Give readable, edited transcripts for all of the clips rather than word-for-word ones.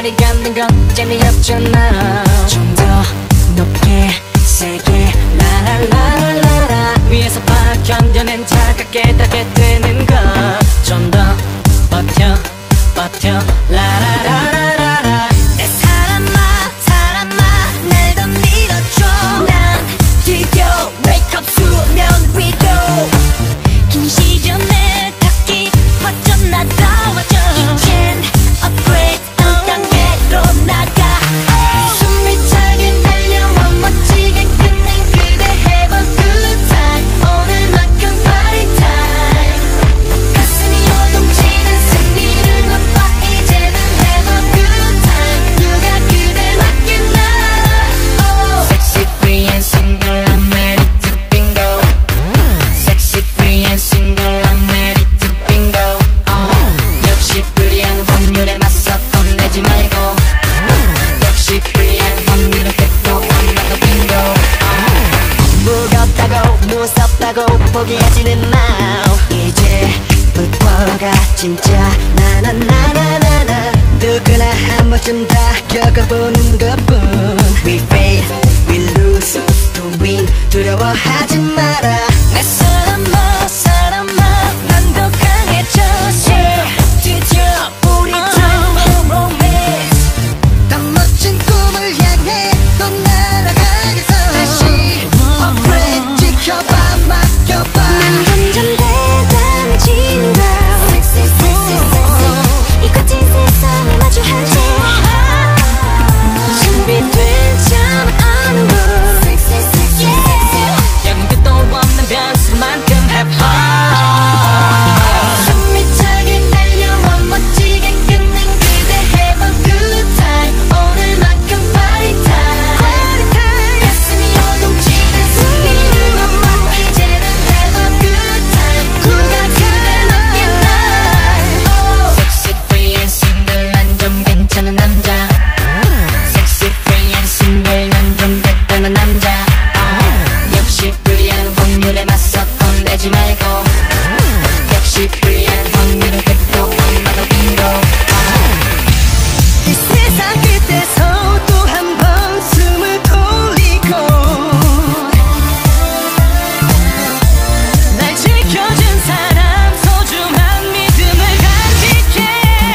빨리 걷는 건 재미없잖아. 좀 더 높게 세게 라라라라라 위에서 봐 견뎌낸 차갑게 닿게 되는 것 좀 더 버텨 버텨 라라라라라 내 사람아 사람아 날 더 밀어줘. 난 드디어 wake up 수면 위로 긴 시련을 닿기 퍼져나 더워져. 이젠 upgrade 한 단계로 나가. 숨이 차게 달려와 멋지게 끝낸 그대 have a good time. 오늘만큼 party time. 가슴이 요동치는 승리를 맛봐. 이제는 have a good time. 누가 그댈 맡겼나. Sexy free and single I'm ready to bingo. Sexy free and single I'm ready to bingo. 역시 불리한 확률에 맞서 겁내지 말고 역시 불리한 확률은 100도 안 나도 빙고. 무겁다고 무섭다고 포기하지는 마. 이제부터가 진짜 나나나나나나. 누구나 한 번쯤 다 겪어보는 것뿐. We fail, we lose, to win. 두려워하지 마라. 내 사람아 사람아 난 더 강해져. 드디어 우리 time romance. 더 멋진 꿈을 향해 또 날아가겠어. 다시 upgrade 지켜봐 맡겨봐. 난 점점 대단해지는 걸. Sexy sexy sexy 이 거친 세상을 마주하지. 준비되잖아 아는 걸. Sexy sexy sexy 영도 없는 변수만큼 have fun. 숨이 차게 달려와 멋지게 끝낸 그대 have a good time. 오늘만큼 party time. 가슴이 요동치는 승리를 맛봐. 이제는 have a good time. 누가 그댈 맡겼나. Sexy free and single 난 좀 괜찮은 남자. Sexy free and single 난 좀 됐다는 남자. 역시 불리한 확률에 맞서 겁내지 말고 역시 불리한 확률은 100도 안 나도 빙고. 이 세상 끝에서 또 한 번 숨을 돌리고 날 지켜준 사람 소중한 믿음을 간직해.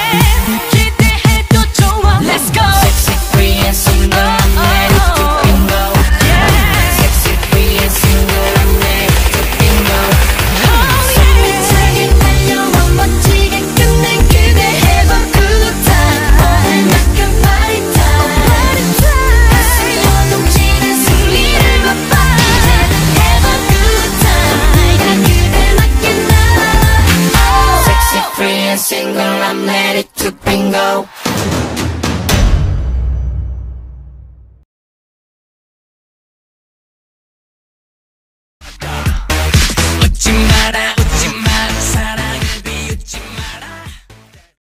기대해도 좋아. Let's go. Sexy free and single I'm ready to bingo. Sexy free and single I'm ready to bingo. 숨이 차게 달려와 멋지게 끝낸 그대 have a good time. 오늘만큼 party time. 가슴이 요동치는 승리를 맛봐. 이제는 have a good time. 내가 그댈 맡겼나. Sexy free and single I'm ready to bingo.